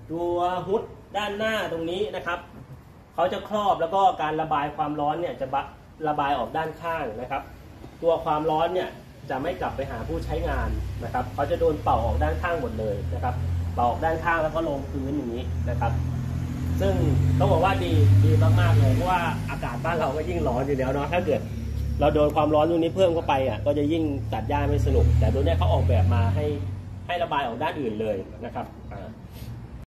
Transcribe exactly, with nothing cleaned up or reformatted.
ตัวฮุดด้านหน้าตรงนี้นะครับเขาจะครอบแล้วก็การระบายความร้อนเนี่ยจะระบายออกด้านข้างนะครับตัวความร้อนเนี่ยจะไม่กลับไปหาผู้ใช้งานนะครับเขาจะโดนเป่าออกด้านข้างหมดเลยนะครับเป่าออกด้านข้างแล้วก็ลงพื้นอย่างนี้นะครับซึ่งต้องบอกว่าดีดีมากๆเลยเพราะว่าอากาศบ้านเราก็ยิ่งร้อนอยู่แล้วเนาะถ้าเกิดเราโดนความร้อนตรงนี้เพิ่มเข้าไปอ่ะก็จะยิ่งตัดหญ้าไม่สนุกแต่ตัวนี้เขาออกแบบมาให้ให้ระบายออกด้านอื่นเลยนะครับ